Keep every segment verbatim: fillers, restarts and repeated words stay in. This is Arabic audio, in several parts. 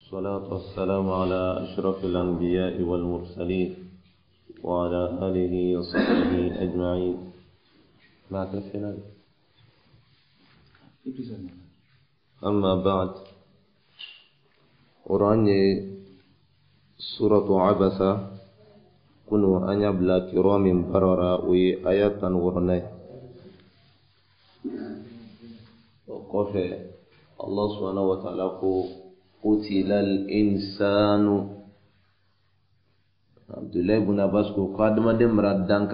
الصلاة والسلام على أشرف الأنبياء والمرسلين وعلى آله وصحبه أجمعين. ما تفعل أما بعد، أراني سورة عبسة كنوا أن يبلى كرام بررا وآيات ورني وقف الله سبحانه وتعالى قتل الإنسان. عبد الله بن عباس قادم دم ردانك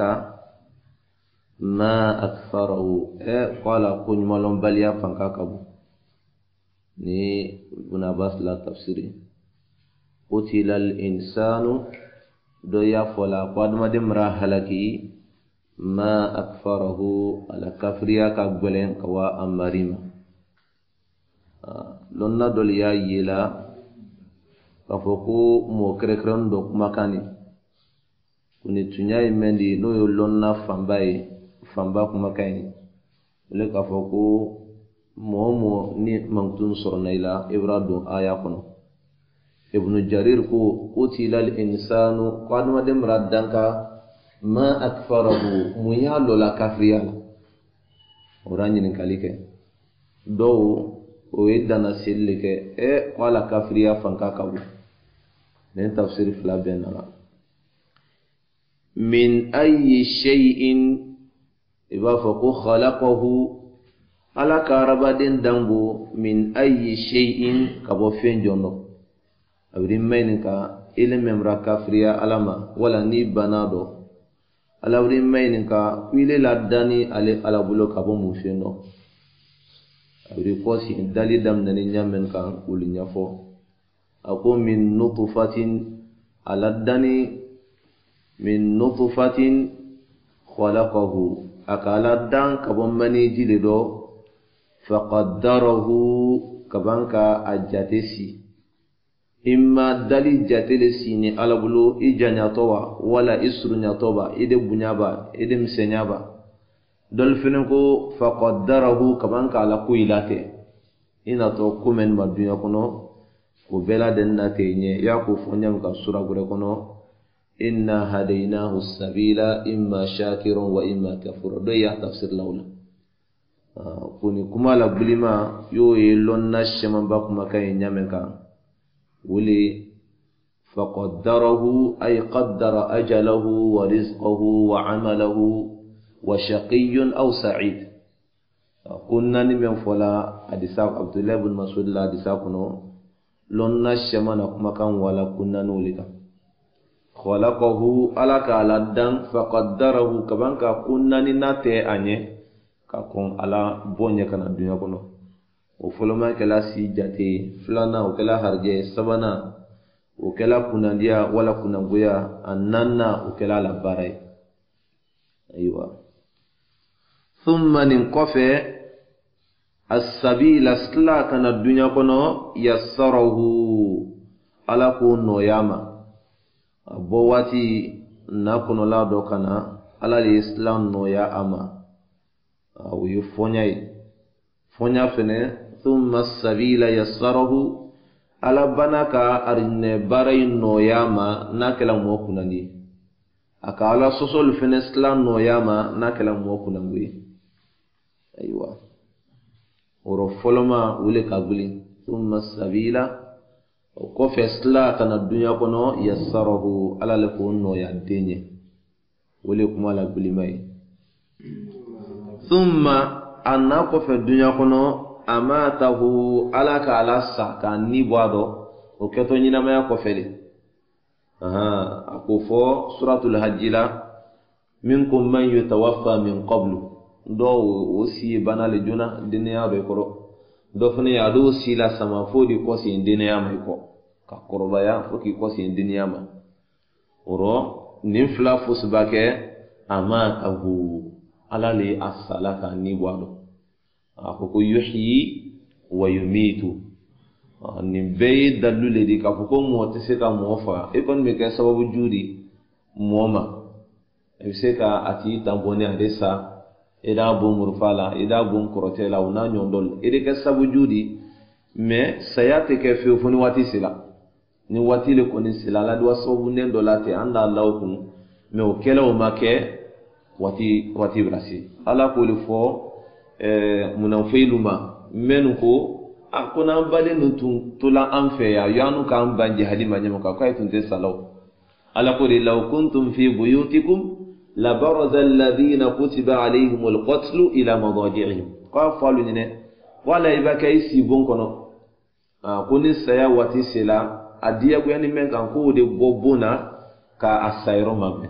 ما أكثره قال كن مالون بليا فانكاكبو ني ابن عباس لا تفسيري قتل الإنسان دويا فلا قادم دم راهلكي ما أكثره على كفريا كقبلين كوا أماريما lonna dol ya yela kafoko mo krekran do makani kuni tunya imendi no yo lonna fambaye famba kuma kayni le kafoko momo ni mangtun sornaila ibrado aya kono. Ibnu Jarir ko utila al insanu qadma dem raddanka ma akfarahu muya lola kafriya oranyi ni kalike do o yedana sellike e qala kafriya fanka kabu nen tafsir fla benna min ayyi shay'in iba faqu khalaqahu ala karabadin dambo min ayyi shay'in kabo fenjono abri mayninka ile memra kafriya alama wala ni banado ala abri mayninka ile ladani ale ala bulo kabo mufeno abri kosi dali dam nani nyamen kan uli nyafo ako min nutfatin aladdani min nutfatin khalaqahu akala dan kabon mani jile do faqaddarahu kabanka ajatesi imma dali jatelesi ni alabulo ijanya towa wala isrunya toba ide bunyaba ide msenyaba dol fenen ko faqaddarahu kabanka ala kuilate ina to kumen madunya kono ko bela den nate nye ya ko fonyam ka sura gure kono inna hadaynahu sabila imma shakiran wa imma kafura do ya tafsir lawla kuni kuma la bulima yo e lonna shema ba kuma kay nyamen ka wuli faqaddarahu ay qaddara ajalahu wa rizqahu wa amalahu وشقي أو سعيد. كنا نمن فلا حديث عبد الله بن مسعود لا حديث كنو لون نشما نكما كان ولا كنا نولك خلقه على كالدان فقدره كمان كنا نناتي أني ككون على بونيا كنا الدنيا كنو وفلما كلا سيجاتي فلانا وكلا هرجي سبنا وكلا كنا ديا ولا كنا بويا أننا وكلا لباري أيوة. ثم ننقفى السبيل سلا كان الدنيا كنو يسره على كون ياما بواتي نكون لا دوكنا على الإسلام نويا أما أو يفوني فونيا فني ثم السبيل يسره على بناك أرن باري نوياما ناكلا موكنني أكالا سوسول فني إسلام نوياما ناكلا موكنني أيوة ورفلما ولك أقولي ثم السبيل وكف إسلا كان الدنيا كنو يسره على لكونه يديني ولكم على أقولي ماي ثم أنا كف الدنيا كنو أماته على كالاسا كان نبوادو وكتو نينا ما يكفلي أها أكفو سورة الحج منكم من يتوفى من قبل do osi banale juna dinya be koro do fune ya do sila sama fodi ko si dinya mai ko ka koroba ya foki ko si dinya ma oro nin fla fusbake ama abu alali as-salata ni wado akoko yuhyi wa yumitu nin be dalule di ka ko mo tese ka mo fa e kon me ka sababu judi moma e se ka ati tambone adesa ida bum murfala ida bum korotela una nyondol ide ka sabu judi mais saya te ke fe foni wati sila ni wati le koni sila la do sabu nen do late anda Allah kun mais o kela o make wati wati brasi ala ko le fo eh munafiiluma menu ko akona bale nutun tula anfe ya yanu kan banje halima nyama ka kai tun te salaw ala ko law kuntum fi buyutikum la baraza alladhina kutiba alayhimul qatl ila madaji'ihimqa falu ne wala ibaka isi bon kono ko ni saya wati sila adia ko yani men kan ko de bobona ka asayro mabe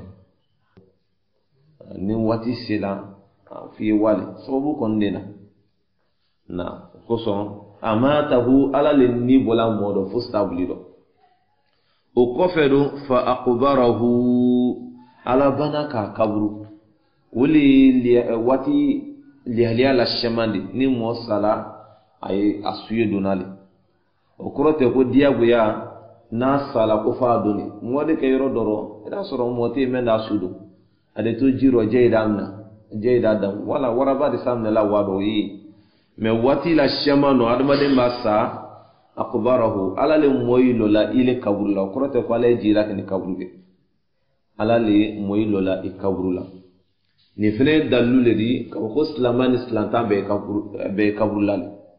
ni wati sila fi wali sababu kondena na koson amatahu ala linni bola modo fustablido o kofedo fa aqbarahu ala banaka kabru wuli li wati li haliya la shamandi ni mo sala ay asuye donali o korote ko diabuya na sala ko fa doni mode kay rodoro ida soro moti menda sudu ade to jiro jeydamna jeydadam wala waraba de samne la wado yi me wati la shamano adamade massa akbarahu ala le moyilo la ile kabula korote ko ala jira ni kabruge ala le moyilo la ikabula ni fene dalule di ko islaman islanta be kabru be kabula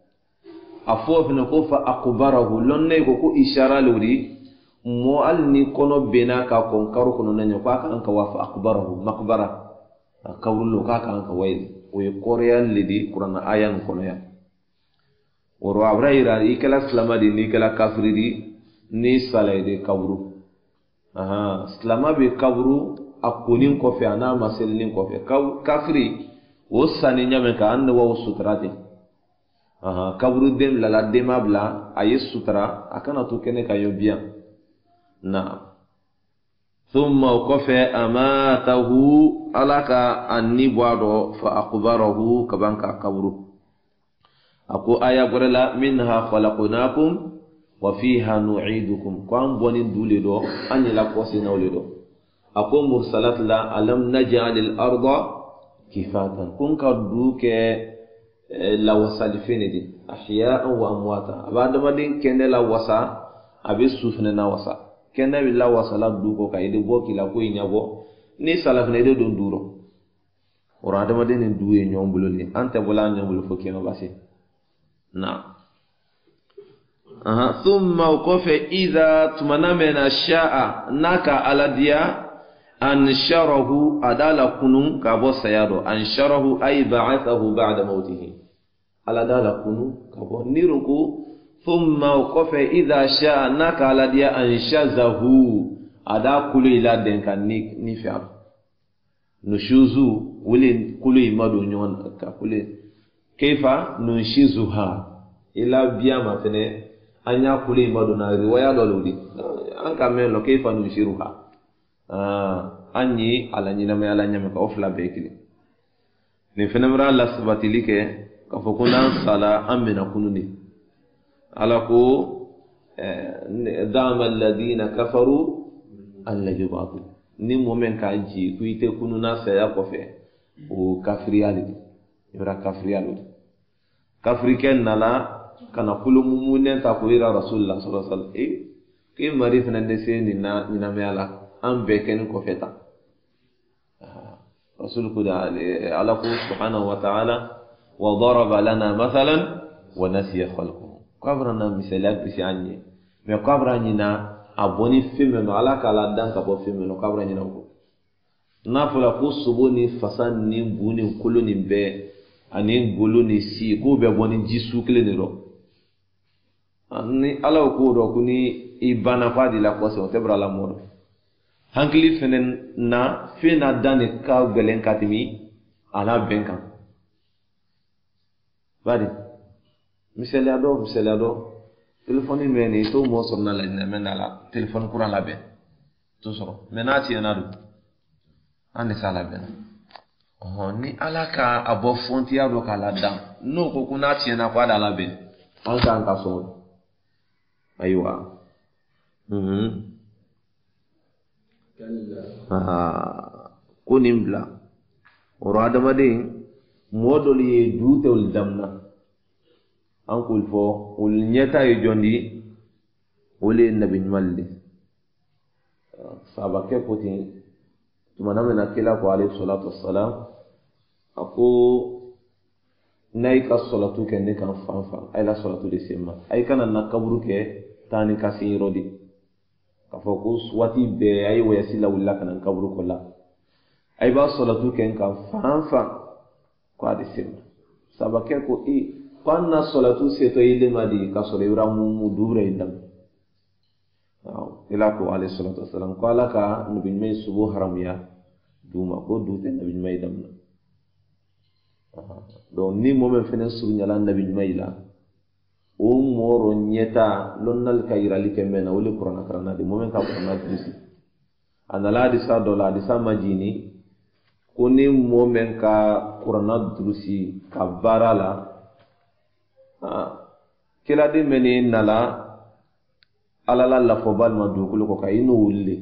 afo fene ko fa akbarahu lonne ko ko ishara luri mo al ni kono bena ka kon karu kono nanyo ka kan ka wa fa akbarahu makbara kabrulo ka kan ka wayli o korean lidi qur'an ayan kono ya woro abraira ikala islama di ni kala kafiri di ni salay de kabru aha islama be kabru akunin ko fe ana maselin ko fe kafiri o sani nyame ka ande wa sutrati aha kabru dem la la demabla ayi sutra akana to kene kayo bien na thumma qafa amatahu alaka anni bwado fa aqbarahu kabanka kabru ako aya gorela minha khalaqnakum wa fiha nu'idukum kwam bonin dule do anila ko sinawle do ako mursalat la alam naj'al al arda kifatan kun ka duke la wasal finidi ahya'an wa amwata abada madin kene la wasa abi sufne na wasa kene bi la wasala duko kayde boki la ko inyabo ni salafne de don duro ora adama den duwe nyombulo ni ante bola nyombulo foki no basi na aha thumma uqafa idha tumanamena sha'a naka aladia ansharahu adala kunun kabo sayado ansharahu ay ba'athahu ba'da mautihi aladala kunun kabo niruku thumma uqafa idha sha'a naka aladia anshazahu ada kulu ila denka ni ni fi'al nushuzu wuli kulu imadu nyon ka kulu kaifa nunshizuha ila biyama fene anya kulu imadu na riwaya doludi anka melo kaifa nunshiruha ah anyi ala nyina me ala nyama ka ofla bekili ni fene mra la sabatilike ka fokuna sala amina kununi ala ko dama alladhina kafaru alla jubatu ni momen ka ji kuite kununa saya kofe o kafriyali ibra kafriyali kafriken nala kana kulu mumunen ta ko ira rasulullah sallallahu alaihi wasallam e ke mari fnande se ni na ni na meala am beken ko feta rasul kuda ala ku subhanahu wa ta'ala wa daraba lana mathalan wa nasiya khalquhu qabrana misalak bi anni me qabrani na aboni fime no ala kala dan ka bo fime no qabrani na ko na fula ku subuni fasan ni buni kuluni be ani goloni si ko be boni jisu kle ne ro ani ala ko do kuni ibana fadi la ko so tebra la mor hankli fenen na fina dane ka gelen katimi ala benkan bari misele ado misele ado telephone meni to mo so na la mena la telephone kuran la be to so mena ti na do ande sala be oh ni alaka abo fonti ado kala dam no ko kuna ti na kwa da la be an kan ka so aywa mhm ah kunimbla oro adama de modol ye dutel damna أنقل فو والنيتا يجوندي ولي النبي مالي صعب كيفوتي ثم نمنا كلا عليه الصلاة والسلام أكو نايكا الصلاة كأني كان فانفا أي لا صلاة دي سيما أي كان نكبرك تاني كاسين رودي كفوكوس واتي بي أي ويسيلا ولا كان نكبرك ولا أي با الصلاة كأن كان فانفا كوادي سيما صعب كيفو إيه كنا الصلاة سيتو إلي مادي كسر يبرم مدورة يدم إلى كو عليه الصلاة والسلام قال كا نبي مي سبو حراميا دوما كو دوت نبي مي دمنا donc ni mo men fenen sur nyala nabi mayla o moro nyeta lonnal kayrali kemena wala qur'an karana de mo men ka qur'an disi anala di sa dola di sa majini koni mo men ka qur'an durusi ka barala kila de meni nala alala la fobal ma dukulu ko kayino wulle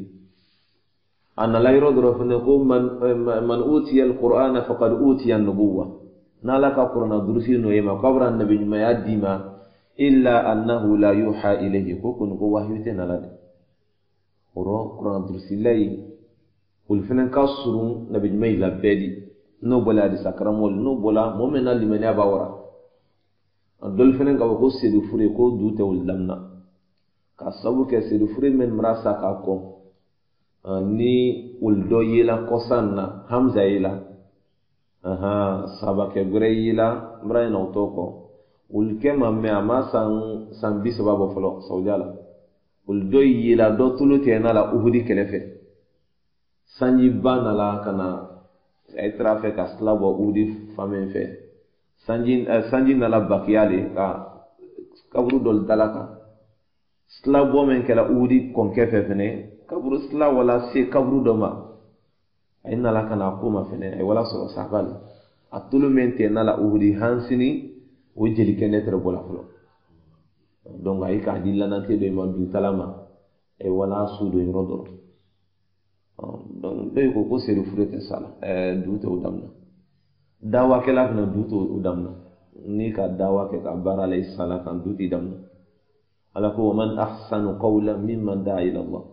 anala yiro do fene ko man man utiya alqur'ana faqad utiya an-nubuwah نالك قرنا درسين ويما قبر النبي ما يديما إلا أنه لا يوحى إليه كوكو نقو وحيوتين لدي ورو قرنا درسين لي والفنان كاسرون نبي ما يلبدي نوبلا دي سكرمول نوبلا مومنا لمن يبا ورا دول فنان كاوكو سيدو فري كو دوته ولدمنا كاسبو كسيدو فري من مراسا كاكو ni uldo yela kosanna hamza yela aha sabake gureyila mbrayna otoko ulke mamme ama san san bisababo folo sawjala uldo yila do tuluti na la uhudi kelefe sanji bana la kana ay trafe ka slabo uhudi famen fe sanji sanji na la bakiyale ka kabru dol dalaka slabo men kala uhudi konkefe fene kabru sla wala se kabru doma ayna la kana kuma fene ay wala so sahbal atulu mente nala uhudi hansini o jeli kenetre bola folo donc ay ka dilla nante do ma du talama e wala sudo en rodor donc be ko ko selu furete sala e dute o damna dawa ke la na dute o damna ni ka dawa ke ka bara lay sala kan duti damna ala ko man ahsanu qawlan mimman da'a ila Allah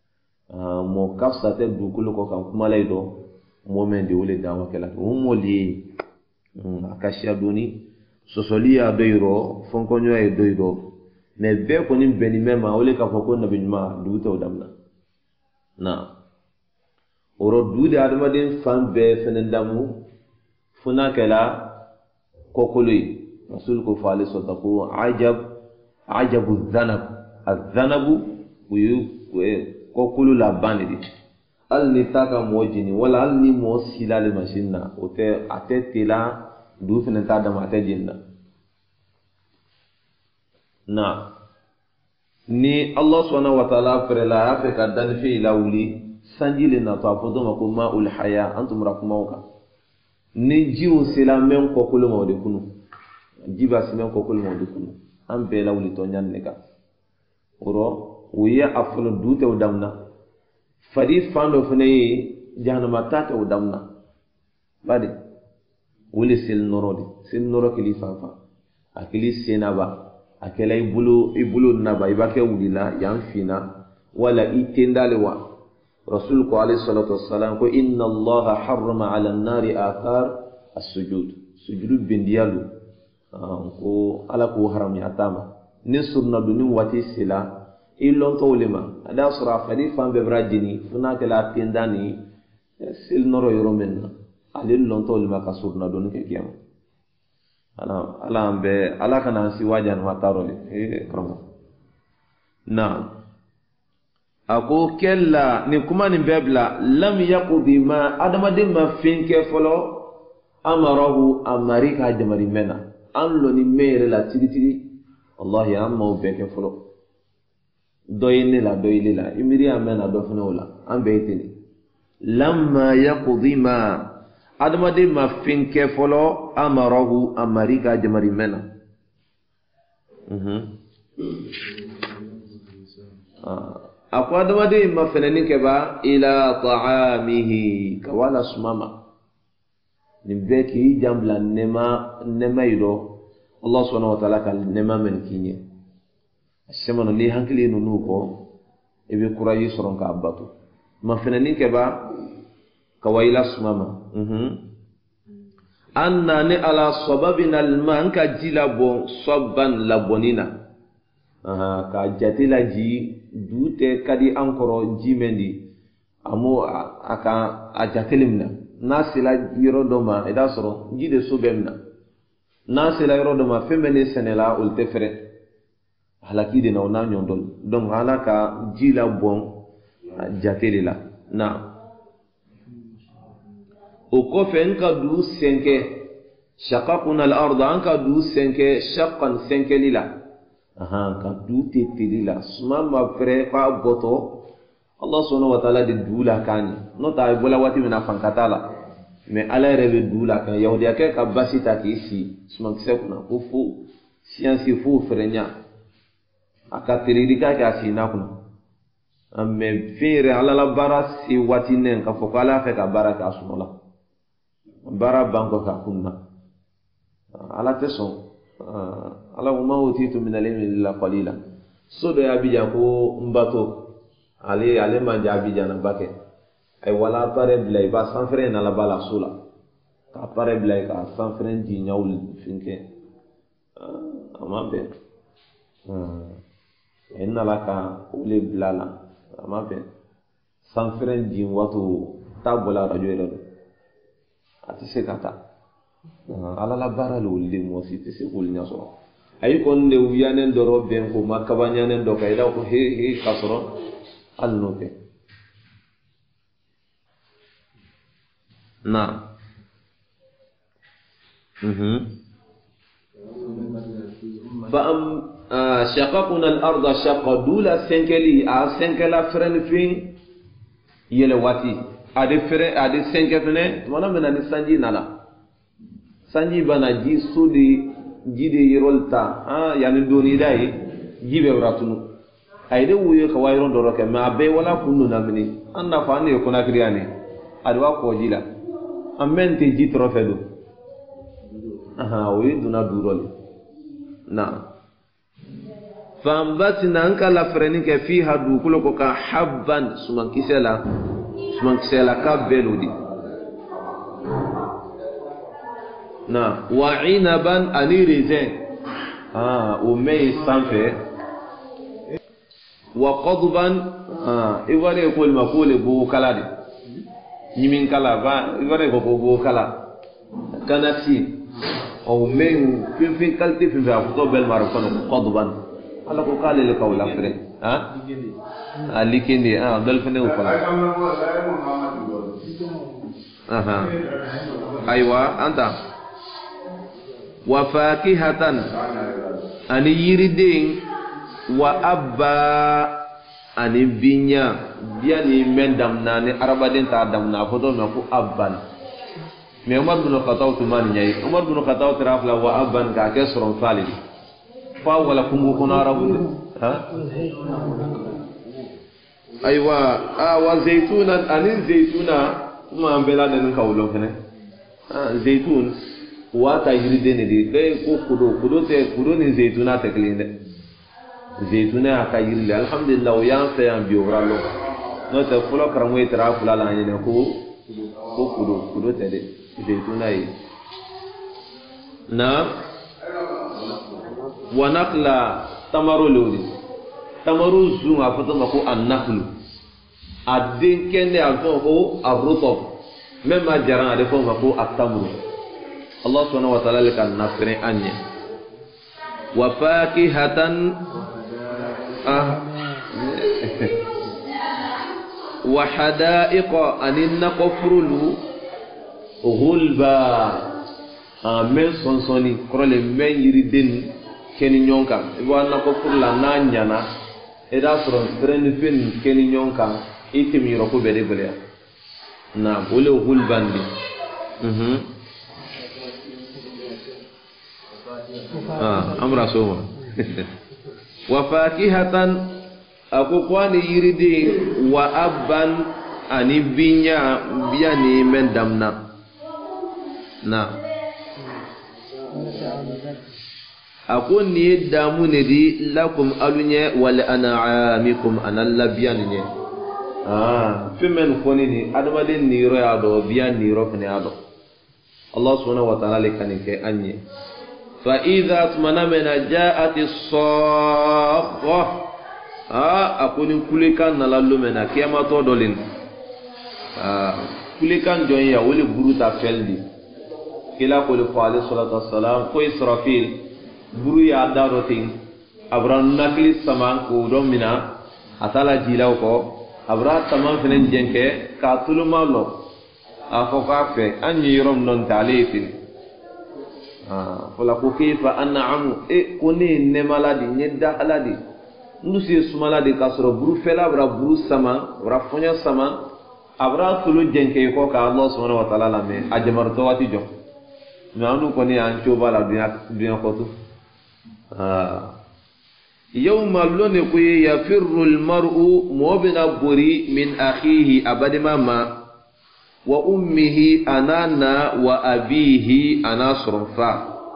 mo kafsa te du kulo ko kan kuma lay do mo men de wole dawa kala o mo li akashia doni sosolia doiro fonkonyo ay doiro me be ko ni beni mema wole ka foko na binma du to damna na oro dude adama den fan be fenendamu funa kala kokoli rasul ko fali sadaku ajab ajabu dhanab adhanabu uyu kokulu la banidi al ni taka mojini wala al ni mo silale machine ote atetila du fene ta dama atajinna na ni Allah subhanahu wa ta'ala prela afeka dan fi lawli sanjile na to afodo mako ma ul haya antum rakmauka ni jiwo sila men kokulu mawde kunu jiba simen kokulu mawde kunu am be lawli to nyanne ka oro wiya afolo dute udamna fadi fando fene jahannama tata udamna badi wuli sil norodi sil noro kili fanfa akili senaba akela ibulu ibulu naba ibake wulila yanfina wala itendale wa rasul ko alayhi salatu wassalam ko inna allaha harrama ala an-nari athar as-sujud sujudu bindiyalu ko ala ko haram ya tama ni sunna duni wati sila ilon to lima ada sura fadi fam be brajini funa kala tindani sil noro yoromen alil lon to lima ka surna don ke kiyam ala ala be ala kana si wajan matarole e kromo na ako kella ni kuma ni bebla lam yaqdi ma adama de ma finke folo amarahu amarika jamari mena anlo ni mere la tigitigi wallahi amma be ke folo doyne la doyle la imiri amena do fana wala ambe itini lamma yaqdi ma adama de ma finke folo amarahu amarika jamari mena mhm ah akwa adama de ma fenani ke ba ila ta'amihi kawala sumama nimbeki jambla nema nema ido Allah subhanahu wa ta'ala ka nema men kinye semana ni hankili nunu ko ebe kurayi soron ka abatu ma fenani ke ba kawaila sumama mhm anna ni ala sababina alman ka jila bon sabban labonina aha ka jatila ji dute kadi ankoro jimendi amo aka ajatelimna nasila yirodoma eda soro jide subemna nasila yirodoma femene senela ulte fere halaki de na ona nyondol donc halaka jila bon jatelila na o ko fe nka du senke shaqaqna al-ard anka du senke shaqqan senke lila aha ka du tetelila suma ma fere fa boto Allah subhanahu wa ta'ala de dula kani no ta bola wati mena fankatala mais ala rebe dula kan yahudiya ke ka basita ki si suma kisekuna ko fu science fu frenya aka tiririka ka sina kuna amme fere ala la bara si wati nen ka fo kala fe ka bara ka sunola bara banko ka kunna ala teson ala ma utitu min al-ilmi illa qalila so do ya bija ko mbato ale ale manja abijana bake ay wala pare blay ba sanfre na la bala sula ka pare blay ka sanfre di nyawul finke amabe enna la ka ule blala amabe sanfre di watu tabola radio redo ati se kata ala la bara lo le mo si te se kul nyaso ay kon de wiyanen do robben ko makabanyanen do kayda ko he he kasoro alnoke na mhm fa am shaqaqna al-ardha shaqqa dula senkeli a senkela fren fin yele wati ade fere ade senkefene mana mena ni sanji nala sanji bana ji sudi jide yirolta ah yani doni dai jibe ratunu ayde wuye ka wayron do roke ma be wala kunu namini anda fani ko na kriyani adwa ko jila amente jitro fedu aha wi duna durol na fambatina anka la freni ke fiha du kulo ko ka habban suman kisela suman kisela ka beludi na wa inaban anirizin ah o mei sanfe wa qadban ah iware ko ma ko le bo kala de yimin kala ba iware ko bo kala kanati o men fin fin kalti fin fa ko bel mar ko qadban ala ko kale le ko la fere ha ali kindi ah dal fene ko la aha aywa anta wa fakihatan ani yiridin wa abba ani binya dia ni mendam na ni arabaden ta dam na foto na ku abban me Umar bin Khattab tuman nyai Umar bin Khattab trafla wa abban ka ke soron salil fa wala kungu kuna arabu ha aywa a wa zaytuna ani zaytuna ma ambela den ka wulo kene ah zaytun wa ta yiride ne de dai ko kudo kudo te kudo ni zaytuna te klinde zaytuna aka yirle alhamdulillah yan fa yan biora lo no te fulo karamwe tra fula la ne ko ko kudo kudo te de zaytuna yi na wa nakla tamaru lodi tamaru zu afata mako annaklu adin kende afo ko arrutab même jaran ade ko mako atamru Allah subhanahu wa ta'ala kan nafre anya wa fakihatan ah wa hadaiqa aninna qafrulu ghulba amen sonsoni krole men yiriden keni nyonka ibo na qafrula nanyana eda from trenfin keni nyonka itim yiro ko bede bele na bole ghulbandi mhm ah amra soma wa fakihatan aku kwani yiridi wa abban ani binya biyani men damna na akon ni damu ne di lakum alunye wal an'amikum analla biyanne ah fimen koni ni adamade ni ro ya do biyan ni ro fene ado Allah subhanahu wa ta'ala le kanike anye fa idha atmana min ja'ati as-sakha ah akoni kulikan nalallu mena kiyama to dolin ah kulikan jonya wole buruta feldi kila ko le qali salatu wassalam ko israfil buru ya darotin abran nakli saman ko domina atala jilaw ko abra tamam fenen jenke ka tuluma lo afo ka fe anyi rom non talifin ah wala ko kifa an'amu e koni ne maladi nyedda aladi ndusi sumaladi kasro buru fela abra buru sama abra fonya sama abra tulu jenke ko ka Allah subhanahu wa ta'ala me ajamarto wati jo nanu koni ancho bala dunya dunya ko tu ah يوم اللون كوي يفر المرء مبنى بري من أخيه أبد ماما وأمه أنانا وأبيه أنا صرفا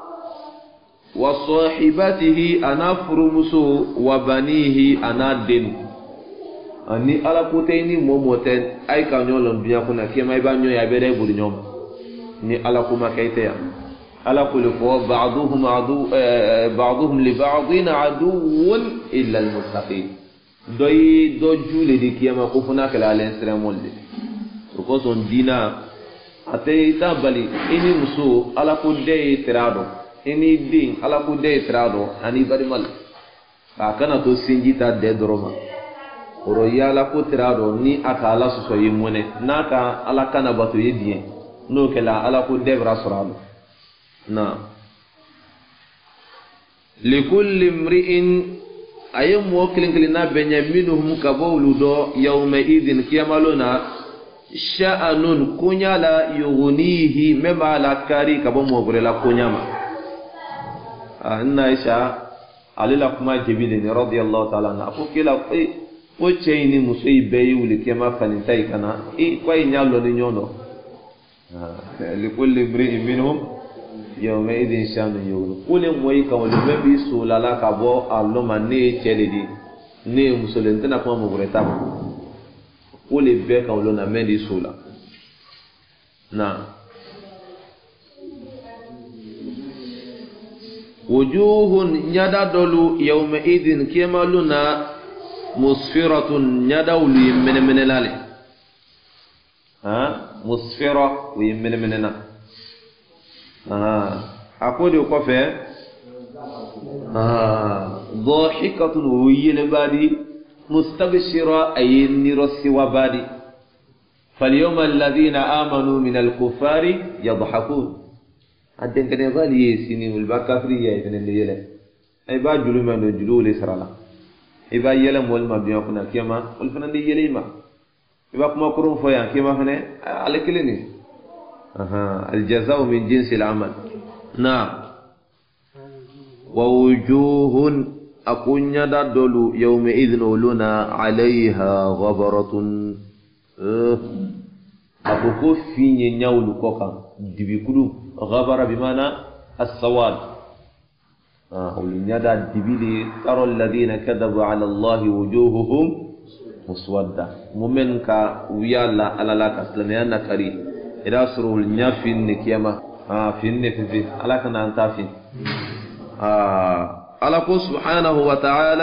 وصاحبته أنا فرمسو وبنيه أنا دين أني على كوتيني موموتين أي كان يولون بيا كنا كيما يبانيو يبري بري نيوم ني على كوما كيتيا على كل فو بعضهم عدو بعضهم لبعض عدو إلا المتقين دوي دو جولي دي كيما كفنا كلا الانسرامول دي وكوسون دينا أتيتا بالي إني مسو على كل دي ترادو إني دين على كل دي ترادو أني بري مال فأكنا تو سنجيتا دي دروما ورؤيا على كل ترادو ني أكالا سوسو يمونه ناكا على كنا باتو يدين نو كلا على كل دي براسرادو نعم لكل امرئ ايم وكلن كلنا بنيامينهم كبولو دو يومئذ كيامالونا شأن كنيالا يغنيه مما لا كاري كبو مغرلا كنياما ان عائشة علي لكما جبيلني رضي الله تعالى عنها اكو كلا اي وچيني مسوي بيولي كيما فننتاي كنا اي كوي نيالو ني نيونو لكل امرئ منهم يومئذ شان يغني قول موي كون بي سولالا كبو اللهم ني تشلدي ني مسلمتنا كما مغرتا قول بي كون لنا مدي سولا نعم وجوه نيادا دولو يومئذ كما لنا مسفرة نيادا ولي من من لالي ها مسفرة ويمن مننا آه أقول يقفى آه ضاحكة ويل بادي مستبشرة أي نرسي وبادي فاليوم الذين آمنوا من الكفار يضحكون أدين كان يبالي يسيني والبكافرية يتنى اللي يلا أي با جلو ما نجلو لسرالا أي با يلا مول ما بيان كنا كيما والفنان دي يلا ما يبا كما كرون فيا كيما فنان على كلني أها الجزاء من جنس العمل نعم ووجوه أكون يدل يومئذ لنا عليها غبرة أكو في نيول كوكا دبيكلو غبر بمعنى السواد آه ولنيادا دبيلي ترى الذين كذبوا على الله وجوههم مسودة ممن كا ويالا على لا كسلميانا كري إذا سروا النافين نكيما آه فين في على كنا أنتافين آه على سبحانه وتعالى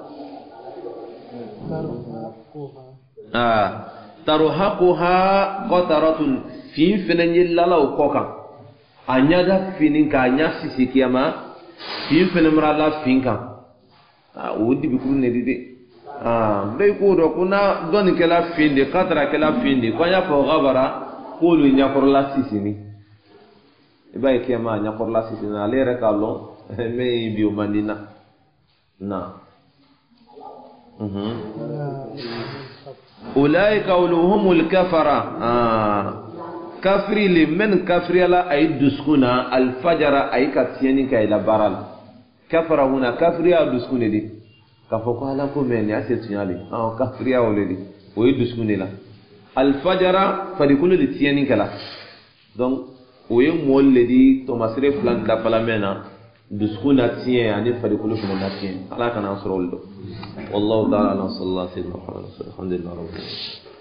آه ترهقها قطرة فين فين يلا لو كوكا أنيادا فين كأنيا سيسي كيما فين فين مرلا فين كا آه ودي بيكون ندي آه بيكون كنا دون كلا فين دي قطرة كلا فين دي كنا فوغبرا قولوا نيكور لا سيسيني إبا كيما نيكور لا سيسيني عليه ركالون مي بيو ماندينا نعم أولئك أولوهم الكفرة آه كفري لمن كفري لا أي دسكونا الفجر أي كتيني كاي لبارال كفرة هنا كفري أو دسكوني دي كفوكو على كومين يا سيتيالي آه كفري أو لدي وي دسكوني لا الفجر فديكونو دي تيني كلا donc وي مول لدي توماسري فلان دابلا منا dusukun na tiɲɛ ani farikolo fana na tiɲɛ ala kana an sɔrɔ olu dɔn wallahu ta'ala sallallahu alaihi wa sallam alhamdulillah.